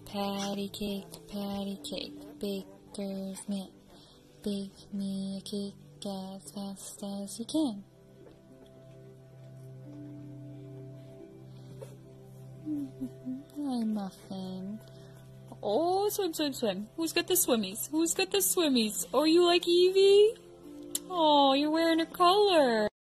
patty cake, baker's man. Bake me a cake as fast as you can. Hi, Muffin. Oh, swim. Who's got the swimmies? Oh, you like Evie? Oh, you're wearing her color.